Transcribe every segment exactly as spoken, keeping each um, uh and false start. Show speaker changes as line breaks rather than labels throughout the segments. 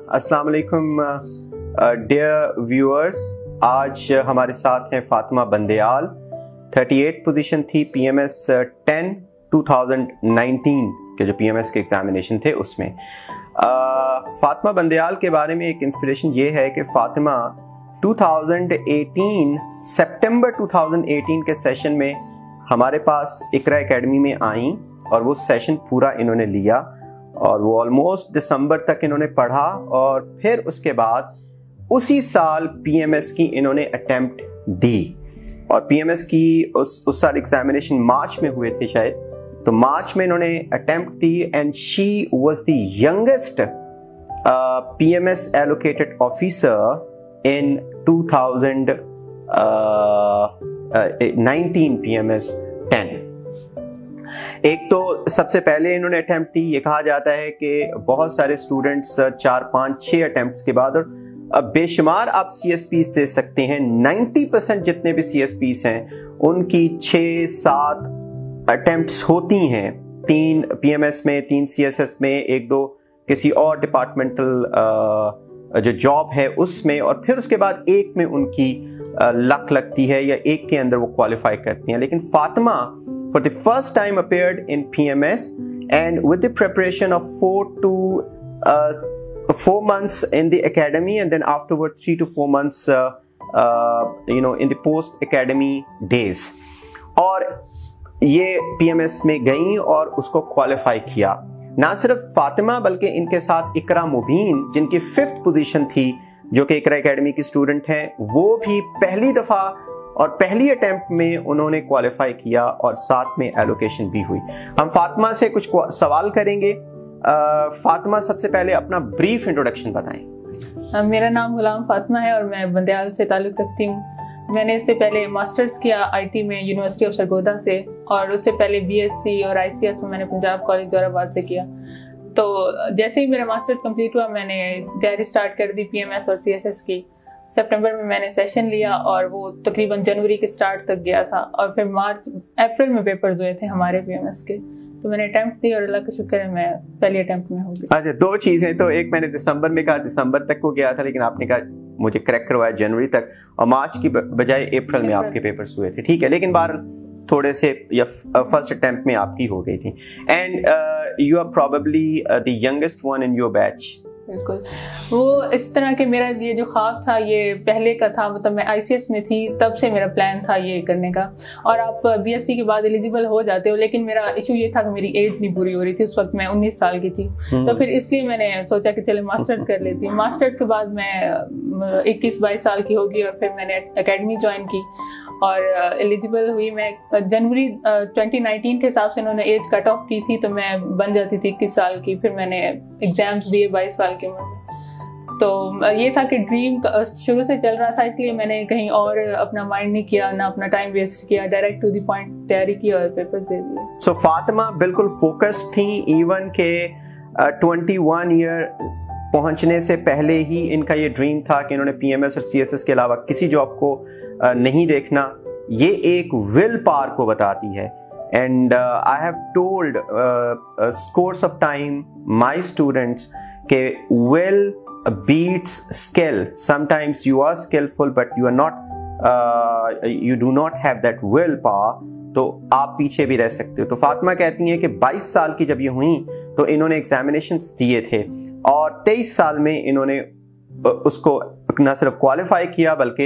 अस्सलाम वालेकुम dear viewers, आज हमारे साथ हैं फातिमा बंदेयाल। अड़तीस पोजीशन थी PMS ten two thousand nineteen के जो पीएमएस के एग्जामिनेशन थे उसमें। फातिमा बंदेयाल के बारे में एक इंस्पिरेशन ये है कि फातिमा टू थाउजेंड एटीन सितंबर टू थाउजेंड एटीन के सेशन में हमारे पास इकरा एकेडमी में आईं और वो सेशन पूरा इन्होंने लिया और वो ऑलमोस्ट दिसंबर तक इन्होंने पढ़ा और फिर उसके बाद उसी साल पीएमएस की इन्होंने अटेम्प्ट दी। और पीएमएस की उस उस साल एग्जामिनेशन मार्च में हुए थे शायद, तो मार्च में इन्होंने अटेम्प्ट दी and she was the youngest PMS allocated officer in two thousand nineteen PMS ten. एक तो सबसे पहले इन्होंने अटेम्प्ट दी, ये कहा जाता है कि बहुत सारे स्टूडेंट्स चार पाँच छः अटेम्प्ट्स के बाद, और बेशुमार आप सीएसपीस दे सकते हैं, नब्बे परसेंट जितने भी सीएसपीस हैं उनकी छः सात अटेम्प्ट्स होती हैं, तीन पीएमएस में, तीन सीएसएस में, एक दो किसी और डिपार्टमेंटल जो जॉब है उसमें, और फिर उसके बाद एक में उनकी लक लगती है या एक के अंदर वो क्वालिफाई करती हैं। लेकिन Fatima for the first time appeared in P M S and with the preparation of four to uh, four months in the academy and then afterward three to four months uh, uh, you know in the post academy days, और ये P M S में गई और उसको qualify किया। ना सिर्फ फातिमा बल्कि इनके साथ इकरा मुबीन जिनकी फिफ्थ पोजीशन थी, जो कि इकरा एकेडमी की स्टूडेंट हैं, वो भी पहली दफ़ा और पहली अटेम्प्ट में उन्होंने क्वालिफाई किया और साथ में एलोकेशन भी हुई। हम फातिमा से कुछ सवाल करेंगे। फातिमा, सबसे पहले अपना ब्रीफ इंट्रोडक्शन बताएं।
मेरा नाम गुलाम फातिमा है और मैं बंदेयाल से ताल्लुक़ रखती हूँ। मैंने इससे पहले मास्टर्स किया आईटी में यूनिवर्सिटी ऑफ सरगोदा से, और उससे पहले बीएससी और आईसीएस में मैंने पंजाब कॉलेज जोराबाद से किया। तो जैसे ही मेरा मास्टर्स कंप्लीट हुआ मैंने तैयारी स्टार्ट कर दी पीएमएस और सीएसएस की। सितंबर में मैंने सेशन लिया और वो तकरीबन जनवरी के स्टार्ट तक गया था, और फिर मार्च अप्रैल में पेपर्स हुए थे हमारे पीएमएस के। तो मैंने अटेम्प्ट दी और अल्लाह का शुक्र है मैं पहली अटेम्प्ट में हो गई। अच्छा,
दो चीज़ें, तो एक मैंने दिसंबर में कहा दिसंबर तक को गया था, लेकिन आपने कहा मुझे क्रैक करवाया जनवरी तक, और मार्च की बजाय अप्रैल में आपके पेपर्स हुए थे। ठीक है, लेकिन बार थोड़े से या फर्स्ट अटेम्प्ट में आपकी हो गई थी। And you are probably the youngest one in your batch.
बिल्कुल, वो इस तरह के मेरा ये जो ख्वाब था ये पहले का था, मतलब मैं आईसीएस में थी तब से मेरा प्लान था ये करने का। और आप बीएससी के बाद एलिजिबल हो जाते हो, लेकिन मेरा इशू ये था कि मेरी एज नहीं पूरी हो रही थी, उस वक्त मैं उन्नीस साल की थी। तो फिर इसलिए मैंने सोचा कि चले मास्टर्स कर लेती हूँ। मास्टर्स के बाद मैं इक्कीस बाईस साल की होगी और फिर मैंने एकेडमी ज्वाइन की और एलिजिबल हुई। मैं जनवरी ट्वेंटी नाइनटीन के हिसाब से उन्होंने एज कट ऑफ की थी, तो मैं बन जाती थी इक्कीस साल की। फिर मैंने एग्जाम्स दिए बाईस साल के उम्र में। तो ये था कि ड्रीम शुरू से चल रहा था, इसलिए मैंने कहीं और अपना माइंड नहीं किया, ना अपना टाइम वेस्ट किया, डायरेक्ट टू द पॉइंट तैयारी की और पेपर दे दिए।
सो फातिमा बिल्कुल फोकस्ड थी, इवन के ट्वेंटी वन ईयर पहुंचने से पहले ही इनका ये ड्रीम था कि इन्होंने पीएमएस और सीएसएस के अलावा किसी जॉब को नहीं देखना। ये एक विल पावर को बताती है। And I have told scores of time my students के will beats skill. Sometimes you are skillful but you are not, you do not have that will power, तो आप पीछे भी रह सकते हो। तो फातिमा कहती हैं कि बाईस साल की जब ये हुई तो इन्होंने एग्जामिनेशंस दिए थे और तेईस साल में इन्होंने उसको न सिर्फ क्वालिफाई किया बल्कि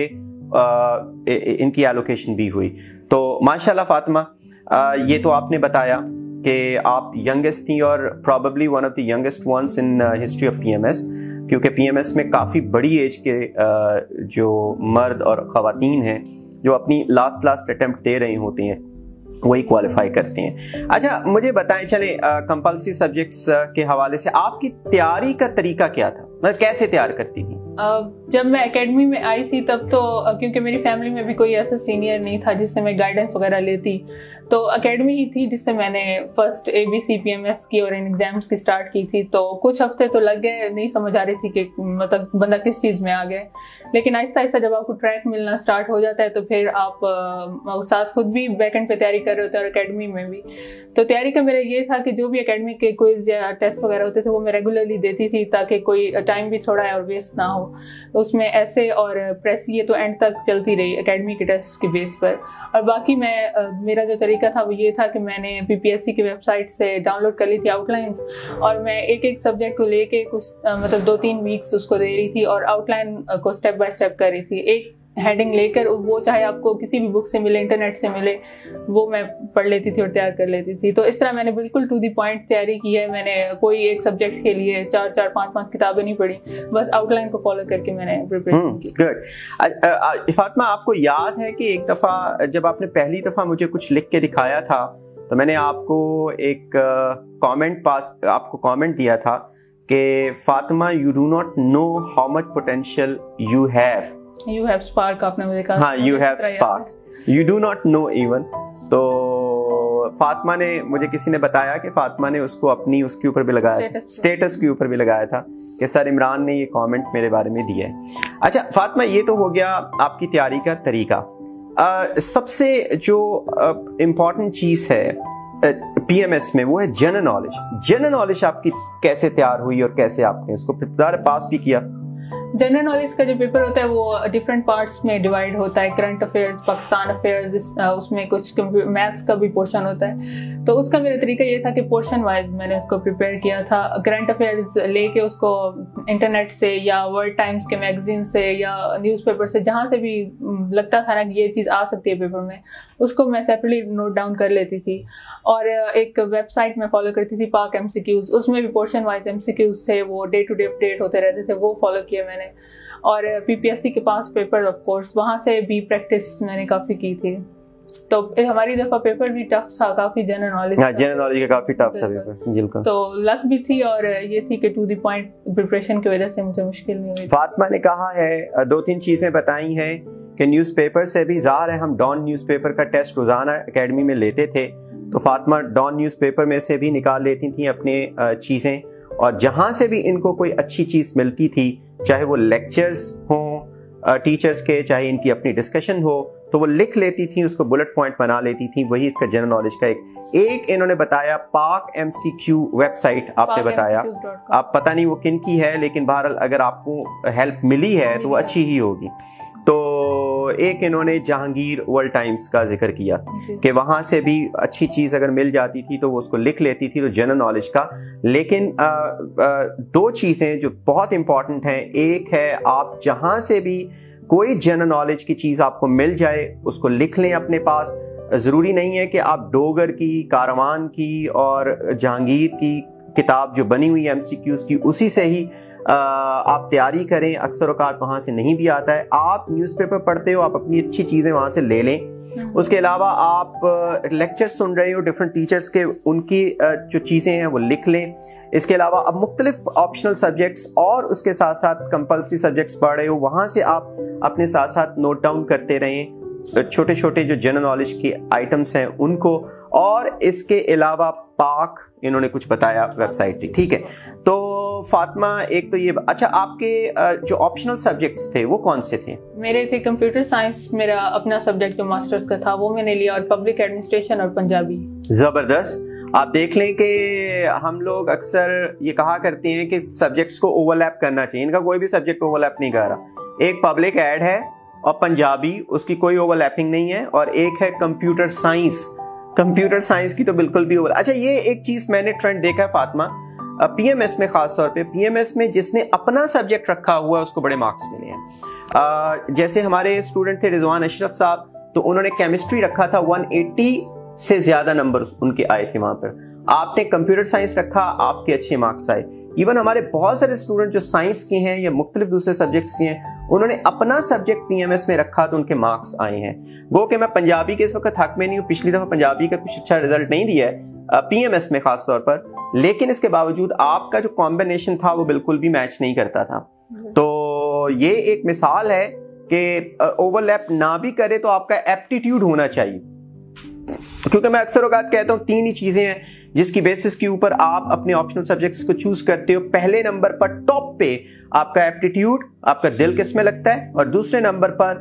इनकी एलोकेशन भी हुई। तो माशाल्लाह फातिमा, ये तो आपने बताया कि आप यंगेस्ट थी और probably one of the youngest ones in history of PMS, क्योंकि पीएमएस में काफ़ी बड़ी एज के जो मर्द और ख़वातीन हैं जो अपनी लास्ट लास्ट अटेम्प्ट दे रही होती हैं वही क्वालिफाई करते हैं। अच्छा, मुझे बताएं, चले कंपल्सरी सब्जेक्ट्स के हवाले से आपकी तैयारी का तरीका क्या था, मतलब कैसे तैयार करती थी?
जब मैं एकेडमी में आई थी तब तो क्योंकि मेरी फैमिली में भी कोई ऐसा सीनियर नहीं था जिससे मैं गाइडेंस वगैरह लेती, तो एकेडमी ही थी जिससे मैंने first A B C P M S की और इन एग्जाम्स की स्टार्ट की थी। तो कुछ हफ्ते तो लग गए, नहीं समझ आ रही थी कि मतलब बंदा किस चीज़ में आ गए, लेकिन आहिस्ता आहिस्ता जब आपको ट्रैक मिलना स्टार्ट हो जाता है तो फिर आप आ, साथ खुद भी बैकेंड पे तैयारी कर रहे होते हैं और एकेडमी में भी। तो तैयारी का मेरा ये था कि जो भी एकेडमी के क्विज या टेस्ट वगैरह होते थे वो मैं रेगुलरली देती थी ताकि कोई टाइम भी थोड़ा और वेस्ट ना हो। तो उसमें ऐसे और प्रेस ये तो एंड तक चलती रही एकेडमी के टेस्ट के बेस पर। और बाकी मैं मेरा जो तरीका था वो ये था कि मैंने पी पी एस सी की वेबसाइट से डाउनलोड कर ली थी आउटलाइंस, और मैं एक एक सब्जेक्ट को लेके कुछ मतलब दो तीन वीक्स उसको दे रही थी और आउटलाइन को स्टेप बाय स्टेप कर रही थी। एक हेडिंग लेकर वो चाहे आपको किसी भी बुक से मिले, इंटरनेट से मिले, वो मैं पढ़ लेती थी और तैयार कर लेती थी। तो इस तरह मैंने बिल्कुल टू दी पॉइंट तैयारी की है। मैंने कोई एक सब्जेक्ट के लिए चार चार पांच पांच किताबें नहीं पढ़ी, बस आउटलाइन को फॉलो करके मैंने प्रिपरेशन की।
गुड। फातिमा, आपको याद है कि एक दफ़ा जब आपने पहली दफ़ा मुझे कुछ लिख के दिखाया था तो मैंने आपको एक कमेंट पास आपको कमेंट दिया था कि Fatima, you do not know how much potential you have.
You have spark, आपने मुझे कहा।
हाँ, you have spark. You do not know even. तो फातिमा ने, मुझे किसी ने बताया कि फातिमा ने उसको अपनी उसके ऊपर भी लगाया था, स्टेटस के ऊपर भी लगाया था कि सर इमरान ने ये कमेंट मेरे बारे में दिया है। अच्छा फातिमा, ये तो हो गया आपकी तैयारी का तरीका। आ, सबसे जो इम्पोर्टेंट चीज़ है पी एम एस में वो है जनरल नॉलेज। जनरल नॉलेज आपकी कैसे तैयार हुई और कैसे आपने उसको पास भी किया?
जनरल नॉलेज का जो पेपर होता है वो डिफरेंट पार्ट्स में डिवाइड होता है। करंट अफेयर्स, पाकिस्तान अफेयर्स, उसमें कुछ मैथ्स का भी पोर्शन होता है। तो उसका मेरा तरीका ये था कि पोर्शन वाइज मैंने उसको प्रिपेयर किया था। करंट अफेयर्स लेके उसको इंटरनेट से या वर्ल्ड टाइम्स के मैगजीन से या न्यूज़पेपर से, जहाँ से भी लगता था ना कि ये चीज़ आ सकती है पेपर में, उसको मैं सेपरेटली नोट डाउन कर लेती थी। और एक वेबसाइट में फॉलो करती थी, पाक एम सी क्यूज़, उसमें भी portion wise M C Qs थे, वो डे टू डे अपडेट होते रहते थे, वो फॉलो किया मैंने। और पी पी एस सी के पास पेपर ऑफ कोर्स, वहाँ से भी प्रैक्टिस मैंने काफ़ी की थी। तो हमारी दफ़ा पेपर भी टफ था, काफ़ी जनरल नॉलेज
जनरल नॉलेज का काफ़ी टफ था पेपर, बिल्कुल।
तो लक भी थी और ये थी कि टू द पॉइंट प्रिपरेशन की वजह से मुझे मुश्किल नहीं हुई।
फातिमा ने कहा है, दो तीन चीज़ें बताई हैं कि न्यूज़पेपर से भी ज़ाहिर है हम डॉन न्यूज़पेपर का टेस्ट रोज़ाना एकेडमी में लेते थे, तो फातिमा डॉन न्यूज़पेपर में से भी निकाल लेती थी अपने चीज़ें, और जहाँ से भी इनको कोई अच्छी चीज़ मिलती थी, चाहे वो लेक्चर्स हों टीचर्स के, चाहे इनकी अपनी डिस्कशन हो, तो वो लिख लेती थी, उसको बुलेट पॉइंट बना लेती थी। वही इसका जनरल नॉलेज का एक एक इन्होंने बताया पाक एम सी क्यू वेबसाइट आपने बताया, आप पता नहीं वो किन की है, लेकिन बहरहाल अगर आपको हेल्प मिली है तो वो अच्छी ही होगी। तो एक इन्होंने जहांगीर वर्ल्ड टाइम्स का जिक्र किया कि वहाँ से भी अच्छी चीज़ अगर मिल जाती थी तो वो उसको लिख लेती थी, तो जनरल नॉलेज का। लेकिन आ, आ, दो चीज़ें जो बहुत इम्पॉर्टेंट हैं, एक है आप जहाँ से भी कोई जनरल नॉलेज की चीज़ आपको मिल जाए उसको लिख लें अपने पास। ज़रूरी नहीं है कि आप डोगर की, कारवान की और जहांगीर की किताब जो बनी हुई एम सी क्यूज़ की उसी से ही आ, आप तैयारी करें। अक्सर औकात वहाँ से नहीं भी आता है। आप न्यूज़पेपर पढ़ते हो, आप अपनी अच्छी चीज़ें वहाँ से ले लें। उसके अलावा आप लेक्चर सुन रहे हो डिफरेंट टीचर्स के, उनकी जो चीज़ें हैं वो लिख लें। इसके अलावा अब मुख्तलिफ ऑप्शनल सब्जेक्ट्स और उसके साथ साथ कंपल्सरी सब्जेक्ट्स पढ़ रहे हो, वहाँ से आप अपने साथ साथ नोट डाउन करते रहें छोटे छोटे जो जनरल नॉलेज के आइटम्स हैं उनको। और इसके अलावा पाक इन्होंने कुछ बताया वेबसाइट थी, ठीक है। तो फातिमा एक तो ये, अच्छा आपके जो ऑप्शनल सब्जेक्ट्स थे वो कौन से थे?
मेरे थे कंप्यूटर साइंस, मेरा अपना सब्जेक्ट जो मास्टर्स का था वो मैंने लिया, और पब्लिक एडमिनिस्ट्रेशन और पंजाबी।
जबरदस्त। आप देख लें कि हम लोग अक्सर ये कहा करते हैं कि सब्जेक्ट्स को ओवरलैप करना चाहिए, इनका कोई भी सब्जेक्ट ओवरलैप नहीं कर रहा। एक पब्लिक एड है और पंजाबी, उसकी कोई ओवरलैपिंग नहीं है, और एक है कंप्यूटर साइंस, कंप्यूटर साइंस की तो बिल्कुल भी ओवर। अच्छा ये एक चीज मैंने ट्रेंड देखा है फातिमा, पी एम एस में खास तौर पे, पी एम एस में जिसने अपना सब्जेक्ट रखा हुआ है उसको बड़े मार्क्स मिले हैं। जैसे हमारे स्टूडेंट थे रिजवान अशरफ साहब, तो उन्होंने केमिस्ट्री रखा था, एक सौ अस्सी से ज्यादा नंबर उनके आए थे वहां पर। आपने कंप्यूटर साइंस रखा, आपके अच्छे मार्क्स आए। इवन हमारे बहुत सारे स्टूडेंट जो साइंस के हैं या मुख्तलिफ दूसरे सब्जेक्ट्स के हैं, उन्होंने अपना सब्जेक्ट पी एम एस में रखा तो उनके मार्क्स आए हैं। गो कि मैं पंजाबी के इस वक्त हक में नहीं हूँ, पिछली दफा पंजाबी का कुछ अच्छा रिजल्ट नहीं दिया है पी एम एस में खास तौर पर, लेकिन इसके बावजूद आपका जो कॉम्बिनेशन था वो बिल्कुल भी मैच नहीं करता था। तो یہ ایک مثال ہے کہ اوور لیپ نہ بھی کرے تو آپ کا ایپٹیٹیوڈ ہونا چاہیے، کیونکہ میں اکثر اوقات کہتا ہوں تین ہی چیزیں ہیں جس کی بیسس کے اوپر آپ اپنے آپشنل سبجیکٹس کو چوز کرتے ہو. پہلے نمبر پر ٹاپ پہ آپ کا ایپٹیٹیوڈ، آپ کا دل کس میں لگتا ہے، اور دوسرے نمبر پر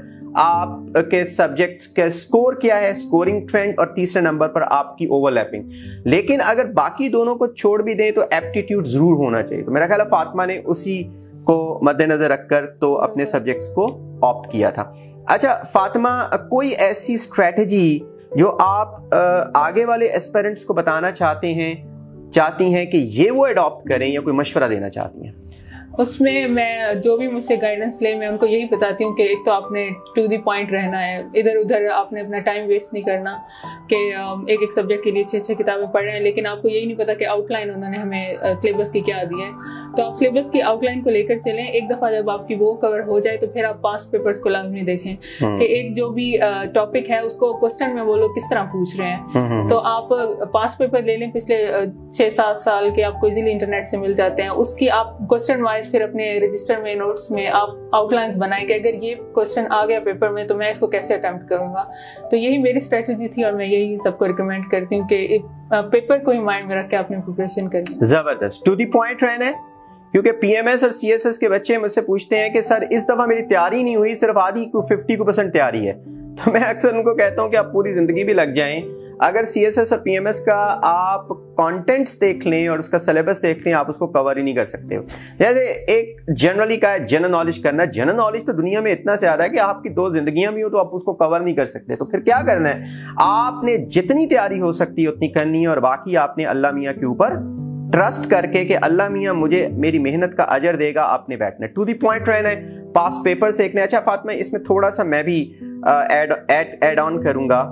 آپ کے سبجیکٹس کا سکور کیا ہے، سکورنگ ٹرینڈ، اور تیسرے نمبر پر آپ کی اوور لیپنگ. لیکن اگر باقی دونوں کو چھوڑ بھی دیں تو ایپٹیٹیوڈ ضرور ہونا چاہیے. تو میرا خیال ہے فاطمہ نے اسی کو مد نظر رکھ کر تو اپنے سبجیکٹس کو آپٹ کیا تھا. اچھا فاطمہ، کوئی ایسی اسٹریٹجی جو آپ آگے والے ایسپیرنٹس کو بتانا چاہتے ہیں چاہتی ہیں کہ یہ وہ اڈاپٹ کریں، یا کوئی مشورہ دینا چاہتی ہیں؟
اس میں میں جو بھی مجھ سے گائیڈنس لے میں ان کو یہی بتاتی ہوں کہ ایک تو آپ نے ٹو دی پوائنٹ رہنا ہے، ادھر ادھر آپ نے اپنا ٹائم ویسٹ نہیں کرنا کہ ایک ایک سبجیکٹ کے لیے چھ چھ کتابیں پڑھ رہے ہیں لیکن آپ کو یہی نہیں پتا کہ آؤٹ لائن انہوں نے ہمیں سلیبس کی کیا دی ہے. تو آپ سلیبس کی آؤٹ لائن کو لے کر چلیں. ایک دفعہ جب آپ کی وہ کور ہو جائے تو پھر آپ پاس پیپرز کو لازمی دیکھیں کہ ایک جو بھی ٹاپک ہے اس کو کوسچن میں وہ لوگ کس طرح پوچھ رہے ہیں. تو آپ پاس پیپر لے لیں پچھلے چھ سات سال کے، آپ کو ایزیلی انٹرنیٹ سے مل جاتے ہیں. اس کی آپ کوسچن وائز پھر اپنے رجسٹر میں نوٹس میں آپ آؤٹ لائن بنائیں کہ اگر یہ کوسچن آ گیا پیپر میں تو میں اس کو کیسے اٹیمپٹ کروں گا. تو یہی میری اسٹریٹجی تھی اور میں یہی سب کو ریکمینڈ کرتی ہوں کہ پیپر کو ہی مائنڈ میں رکھ کے اپنی پریپریشن کریں.
زبردست، ٹو دی پوائنٹ رہنا ہے. کیونکہ پی ایم ایس اور سی ایس ایس کے بچے مجھ سے پوچھتے ہیں کہ سر اس دفعہ میری تیاری نہیں ہوئی، صرف آدھی کو ففٹی کو پرسنٹ تیاری ہے. تو میں اکثر ان کو کہتا ہوں کہ آپ پوری زندگی بھی لگ جائیں، اگر سی ایس ایس اور پی ایم ایس کا آپ کانٹینٹس دیکھ لیں اور اس کا سلیبس دیکھ لیں آپ اس کو کور ہی نہیں کر سکتے ہو. جیسے ایک جنرلی کا ہے جنرل نالج کرنا، جنرل نالج تو دنیا میں اتنا زیادہ ہے کہ آپ کی دو زندگیاں بھی ہو تو آپ اس کو کور نہیں کر سکتے. تو پھر کیا کرنا ہے، آپ نے جتنی تیاری ہو سکتی ہے اتنی کرنی ہے، اور باقی آپ نے اللہ میاں کے اوپر ٹرسٹ کر کے کہ اللہ میاں مجھے میری محنت کا اجر دے گا، آپ نے بیٹھنا ہے. ٹو دی پوائنٹ رہنا ہے، پاس پیپر دیکھنا ہے. اچھا فاطمہ، اس میں تھوڑا سا میں بھی ایڈ ایڈ آن کروں گا،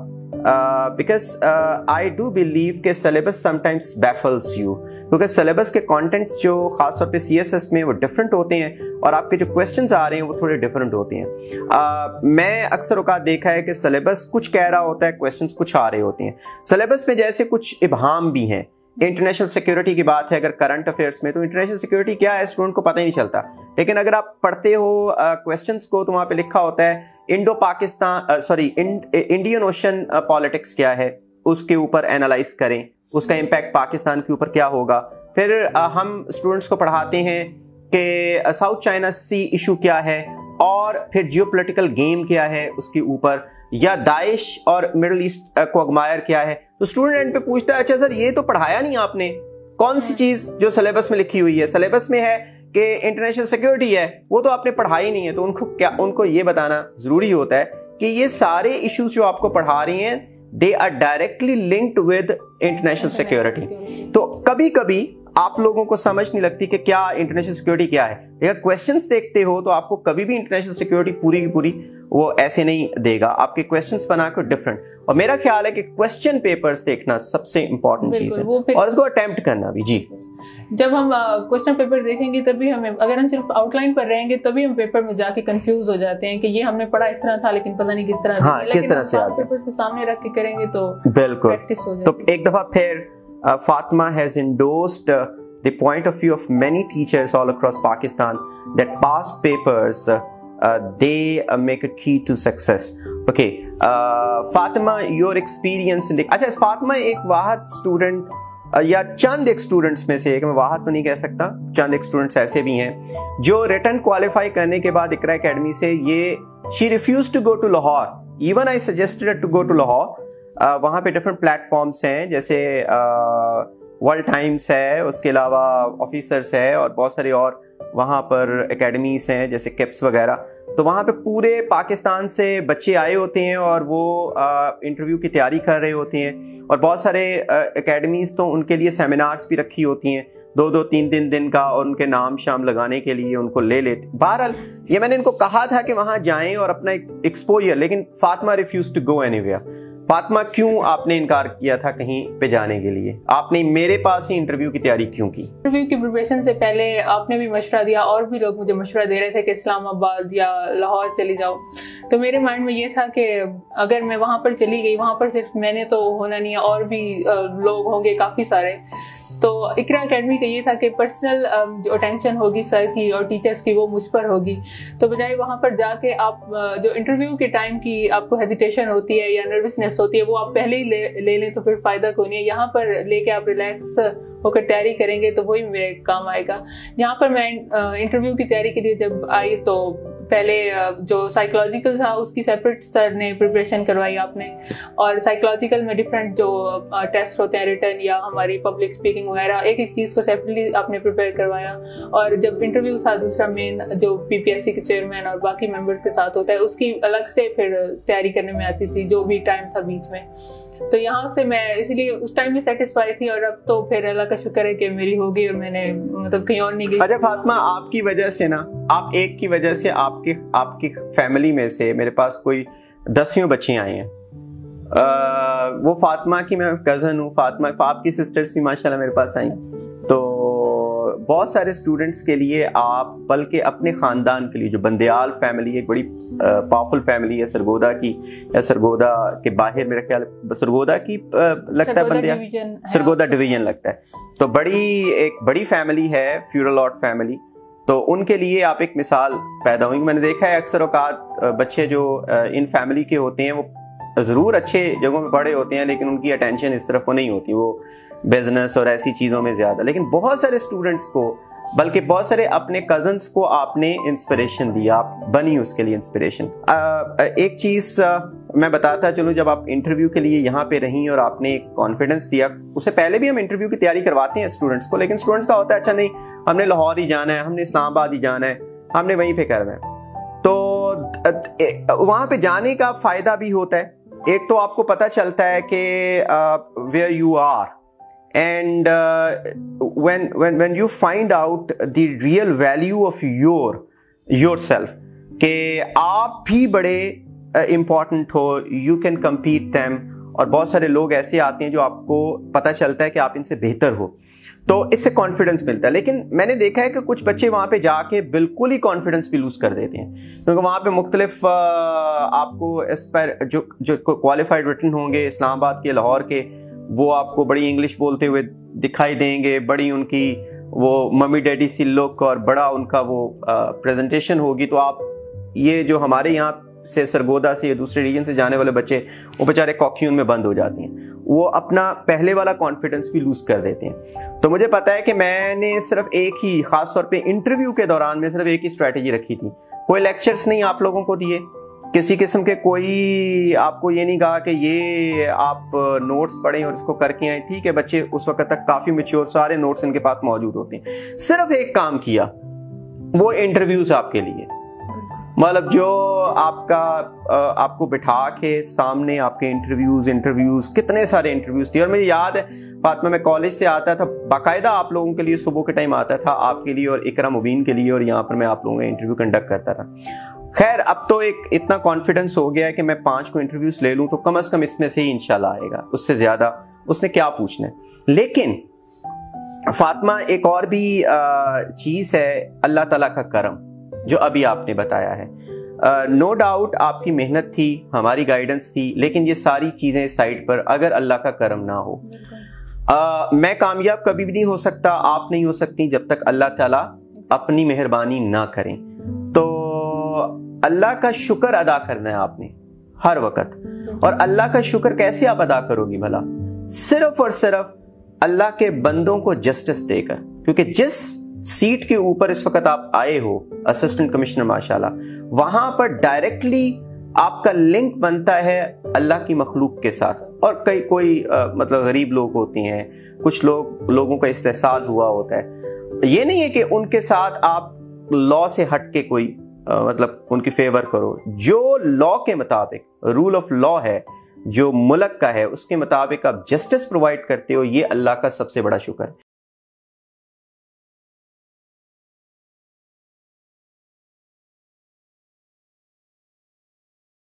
بیکاز آئی ڈو بلیو کہ syllabus sometimes baffles you, کیونکہ سلیبس کے کانٹینٹس جو خاص طور پہ سی ایس ایس میں وہ ڈفرینٹ ہوتے ہیں اور آپ کے جو کویشچنز آ رہے ہیں وہ تھوڑے ڈفرینٹ ہوتے ہیں. میں اکثر اوقات دیکھا ہے کہ سلیبس کچھ کہہ رہا ہوتا ہے، کویشچنز کچھ آ رہے ہوتے ہیں. سلیبس میں جیسے کچھ ابہام بھی ہیں. انٹرنیشنل سیکیورٹی کی بات ہے اگر کرنٹ افیئرس میں، تو انٹرنیشنل سیکیورٹی کیا ہے اسٹوڈنٹ کو پتہ ہی نہیں چلتا. لیکن اگر آپ پڑھتے ہو کویشچنس کو تو وہاں پہ لکھا ہوتا ہے Indo Pakistan sorry Indian ocean politics کیا ہے، اس کے اوپر اینالائز کریں، اس کا امپیکٹ پاکستان کے اوپر کیا ہوگا. پھر ہم اسٹوڈنٹس کو پڑھاتے ہیں کہ ساؤتھ چائنا سی ایشو کیا ہے، اور پھر جیو پولیٹیکل گیم کیا ہے اس کے اوپر، یا داعش اور مڈل ایسٹ کو اگمائر کیا ہے. تو اسٹوڈنٹ اینڈ پہ پوچھتا ہے اچھا سر یہ تو پڑھایا نہیں آپ نے، کون سی چیز جو سلیبس میں لکھی ہوئی ہے؟ سلیبس میں ہے کہ انٹرنیشنل سیکیورٹی ہے، وہ تو آپ نے پڑھائی نہیں ہے. تو ان کو کیا ان کو یہ بتانا ضروری ہوتا ہے کہ یہ سارے ایشوز جو آپ کو پڑھا رہی ہیں they are directly linked with international security. تو کبھی کبھی آپ لوگوں کو سمجھ نہیں لگتی کہ کیا انٹرنیشنل سیکیورٹی کیا ہے. اگر کویشچنس دیکھتے ہو تو آپ کو کبھی بھی انٹرنیشنل سیکیورٹی پوری کی پوری وہ ایسے نہیں دے گا، آپ کے کویشچنس بنا کے ڈفرنٹ. اور میرا خیال ہے کہ کویشچن پیپرز دیکھنا سب سے امپورٹنٹ چیز ہے، اور اس کو اٹیمپٹ کرنا بھی. جی،
جب ہم کویشچن پیپر دیکھیں گے تبھی ہمیں، اگر ہم صرف آؤٹ لائن پر رہیں گے تبھی ہم پیپر میں جا کے کنفیوز ہو جاتے ہیں کہ یہ ہم نے پڑھا اس طرح تھا لیکن پتہ نہیں کس طرح.
ہاں کس طرح سے
پیپرز کو سامنے رکھ کے کریں گے تو
بالکل
پریکٹس ہو جائے.
تو ایک دفعہ پھر Fatima has endorsed the point of view of many teachers all across Pakistan that past papers uh, uh, they uh, make a key to success. Okay, uh, Fatima, your experience in the... اچھا فاطمہ ایک واحد student یا چند ایک students میں سے ایک، میں واحد تو نہیں کہہ سکتا، چند ایک اسٹوڈنٹس ایسے بھی ہیں جو ریٹن کوالیفائی کرنے کے بعد اقرا اکیڈمی سے یہ she refused to go to Lahore. Even I suggested her to go to Lahore. uh, وہاں پہ ڈفرینٹ پلیٹ فارمس ہیں جیسے ورلڈ ٹائمس ہے، اس کے علاوہ آفیسرس ہے، اور بہت سارے اور وہاں پر اکیڈمیز ہیں جیسے کیپس وغیرہ. تو وہاں پہ پورے پاکستان سے بچے آئے ہوتے ہیں اور وہ انٹرویو کی تیاری کر رہے ہوتے ہیں، اور بہت سارے اکیڈمیز تو ان کے لیے سیمینارز بھی رکھی ہوتی ہیں دو دو تین تین دن کا، اور ان کے نام شام لگانے کے لیے ان کو لے لیتے. بہرحال یہ میں نے ان کو کہا تھا کہ وہاں جائیں اور اپنا ایکسپوجر، لیکن Fatima refuse to go anywhere. Fatima کیوں آپ نے انکار کیا تھا کہیں پہ جانے کے لیے؟ آپ نے میرے پاس ہی انٹرویو کی تیاری کیوں کی؟
انٹرویو کی پریپریشن سے پہلے آپ نے بھی مشورہ دیا، اور بھی لوگ مجھے مشورہ دے رہے تھے کہ اسلام آباد یا لاہور چلی جاؤ. تو میرے مائنڈ میں یہ تھا کہ اگر میں وہاں پر چلی گئی، وہاں پر صرف میں نے تو ہونا نہیں ہے، اور بھی لوگ ہوں گے کافی سارے. تو اقرا اکیڈمی کا یہ تھا کہ پرسنل جو اٹینشن ہوگی سر کی اور ٹیچرس کی وہ مجھ پر ہوگی. تو بجائے وہاں پر جا کے آپ جو انٹرویو کے ٹائم کی آپ کو ہیزیٹیشن ہوتی ہے یا نروسنیس ہوتی ہے وہ آپ پہلے ہی لے لے لیں تو پھر فائدہ کوئی نہیں ہے. یہاں پر لے کے آپ ریلیکس ہو کر تیاری کریں گے تو وہی میرے کام آئے گا. یہاں پر میں انٹرویو کی تیاری کے لیے جب آئی تو پہلے جو سائیکولوجیکل تھا اس کی سیپریٹ سر نے پریپریشن کروائی آپ نے, اور سائیکولوجیکل میں ڈفرینٹ جو ٹیسٹ ہوتے ہیں ریٹن یا ہماری پبلک اسپیکنگ وغیرہ ایک ایک چیز کو سیپریٹلی آپ نے پریپیئر کروایا. اور جب انٹرویو تھا دوسرا مین جو پی پی ایس سی کے چیئرمین اور باقی ممبرس کے ساتھ ہوتا ہے اس کی الگ سے پھر تیاری کرنے میں آتی تھی جو بھی ٹائم تھا بیچ میں. تو یہاں سے میں اسی لیے اس ٹائم میں سیٹسفائی تھی, اور اب تو پھر اللہ کا شکر ہے کہ میری ہو گئی اور میں نے مطلب کہیں اور نہیں گئی.
اچھا فاطمہ, آپ کی وجہ سے نا, آپ ایک کی وجہ سے آپ کی آپ کی فیملی میں سے میرے پاس کوئی دسیوں بچیاں آئی ہیں. وہ فاطمہ کی میں کزن ہوں, فاطمہ آپ کی سسٹرز بھی ماشاءاللہ میرے پاس آئیں. تو بہت سارے اسٹوڈنٹس کے لیے آپ بلکہ اپنے خاندان کے لیے جو بندیال فیملی ایک بڑی پاورفل فیملی ہے سرگودا کی, یا سرگودا کے باہر میرا خیال سرگودا کی لگتا ہے بندیال, سرگودا ڈویژن لگتا ہے. تو بڑی ایک بڑی فیملی ہے فیورلاٹ فیملی. تو ان کے لیے آپ ایک مثال پیدا ہوئی. میں نے دیکھا ہے اکثر اوقات بچے جو ان فیملی کے ہوتے ہیں وہ ضرور اچھے جگہوں پہ پڑھے ہوتے ہیں لیکن ان کی اٹینشن اس طرف کو نہیں ہوتی, وہ بزنس اور ایسی چیزوں میں زیادہ. لیکن بہت سارے اسٹوڈنٹس کو بلکہ بہت سارے اپنے کزنس کو آپ نے انسپریشن دی, آپ بنی اس کے لیے انسپریشن. ایک چیز میں بتاتا چلوں, جب آپ انٹرویو کے لیے یہاں پہ رہیں اور آپ نے ایک کانفیڈنس دیا, اس سے پہلے بھی ہم انٹرویو کی تیاری کرواتے ہیں اسٹوڈنٹس کو, لیکن اسٹوڈنٹس کا ہوتا ہے اچھا نہیں ہم نے لاہور ہی جانا ہے, ہم نے اسلام آباد ہی جانا ہے, ہم نے وہیں پہ کرنا ہے. تو وہاں پہ جانے کا فائدہ بھی ہوتا ہے. ایک تو آپ کو پتہ چلتا ہے کہ where you are, and uh, when when when you find out the real value of your yourself کہ آپ بھی بڑے امپورٹنٹ ہو, you can compete them. اور بہت سارے لوگ ایسے آتے ہیں جو آپ کو پتہ چلتا ہے کہ آپ ان سے بہتر ہو, تو اس سے کانفیڈنس ملتا ہے. لیکن میں نے دیکھا ہے کہ کچھ بچے وہاں پہ جا کے بالکل ہی کانفیڈنس بھی لوز کر دیتے ہیں, کیونکہ وہاں پہ مختلف آپ کو اسپیر جو جو کوالیفائڈ ریٹن ہوں گے اسلام آباد کے, لاہور کے, وہ آپ کو بڑی انگلش بولتے ہوئے دکھائی دیں گے, بڑی ان کی وہ ممی ڈیڈی سی لک اور بڑا ان کا وہ پریزنٹیشن ہوگی. تو آپ یہ جو ہمارے یہاں سے سرگودا سے یا دوسرے ریجن سے جانے والے بچے وہ بیچارے کوکیون میں بند ہو جاتے ہیں, وہ اپنا پہلے والا کانفیڈنس بھی لوز کر دیتے ہیں. تو مجھے پتا ہے کہ میں نے صرف ایک ہی, خاص طور پہ انٹرویو کے دوران میں صرف ایک ہی اسٹریٹجی رکھی تھی. کوئی لیکچرز نہیں آپ لوگوں کو دیے, کسی قسم کے کوئی آپ کو یہ نہیں کہا کہ یہ آپ نوٹس پڑھیں اور اس کو کر کے آئیں. ٹھیک ہے, بچے اس وقت تک کافی میچور, سارے نوٹس ان کے پاس موجود ہوتے ہیں. صرف ایک کام کیا, وہ انٹرویوز آپ کے لیے, مطلب جو آپ کا آپ کو بٹھا کے سامنے آپ کے انٹرویوز انٹرویوز کتنے سارے انٹرویوز تھے. اور مجھے یاد ہے فاطمہ, میں کالج سے آتا تھا باقاعدہ آپ لوگوں کے لیے صبح کے ٹائم آتا تھا, آپ کے لیے اور اقرا مبین کے لیے, اور یہاں پر میں آپ لوگوں کا انٹرویو کنڈکٹ کرتا تھا. خیر اب تو ایک اتنا کانفیڈنس ہو گیا ہے کہ میں پانچ کو انٹرویوز لے لوں تو کم از کم اس میں سے ہی انشاءاللہ آئے گا, اس سے زیادہ اس نے کیا پوچھنا ہے. لیکن فاطمہ ایک اور بھی چیز ہے, اللہ تعالیٰ کا کرم جو ابھی آپ نے بتایا ہے. نو ڈاؤٹ آپ کی محنت تھی, ہماری گائیڈنس تھی, لیکن یہ ساری چیزیں سائڈ پر, اگر اللہ کا کرم نہ ہو میں کامیاب کبھی بھی نہیں ہو سکتا, آپ نہیں ہو سکتی جب تک اللہ تعالیٰ اپنی مہربانی نہ کریں. تو اللہ کا شکر ادا کرنا ہے آپ نے ہر وقت. اور اللہ کا شکر کیسے آپ ادا کرو گی بھلا؟ صرف اور صرف اللہ کے بندوں کو جسٹس دے کر, کیونکہ جس سیٹ کے اوپر اس وقت آپ آئے ہو اسسٹنٹ کمشنر ماشاءاللہ, وہاں پر ڈائریکٹلی آپ کا لنک بنتا ہے اللہ کی مخلوق کے ساتھ. اور کئی کوئی مطلب غریب لوگ ہوتے ہیں, کچھ لوگ لوگوں کا استحصال ہوا ہوتا ہے. یہ نہیں ہے کہ ان کے ساتھ آپ لا سے ہٹ کے کوئی مطلب ان کی فیور کرو. جو لا کے مطابق رول آف لا ہے, جو ملک کا ہے, اس کے مطابق آپ جسٹس پرووائڈ کرتے ہو, یہ اللہ کا سب سے بڑا شکر ہے.